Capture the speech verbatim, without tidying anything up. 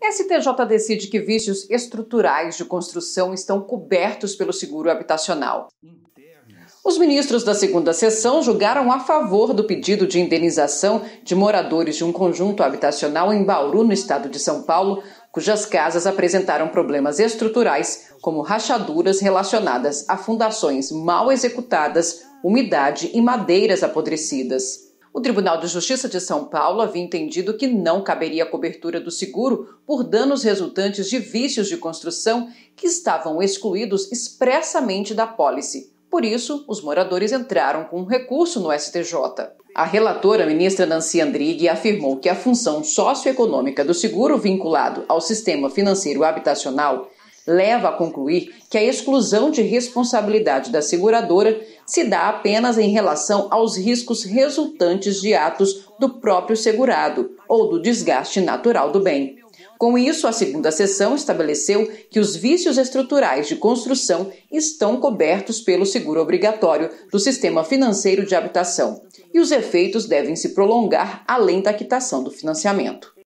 S T J decide que vícios estruturais de construção estão cobertos pelo seguro habitacional. Os ministros da segunda sessão julgaram a favor do pedido de indenização de moradores de um conjunto habitacional em Bauru, no estado de São Paulo, cujas casas apresentaram problemas estruturais, como rachaduras relacionadas a fundações mal executadas, umidade e madeiras apodrecidas. O Tribunal de Justiça de São Paulo havia entendido que não caberia a cobertura do seguro por danos resultantes de vícios de construção que estavam excluídos expressamente da pólice. Por isso, os moradores entraram com um recurso no S T J. A relatora, ministra Nancy Andrighi, afirmou que a função socioeconômica do seguro vinculado ao sistema financeiro habitacional leva a concluir que a exclusão de responsabilidade da seguradora se dá apenas em relação aos riscos resultantes de atos do próprio segurado ou do desgaste natural do bem. Com isso, a segunda seção estabeleceu que os vícios estruturais de construção estão cobertos pelo seguro obrigatório do sistema financeiro de habitação e os efeitos devem se prolongar além da quitação do financiamento.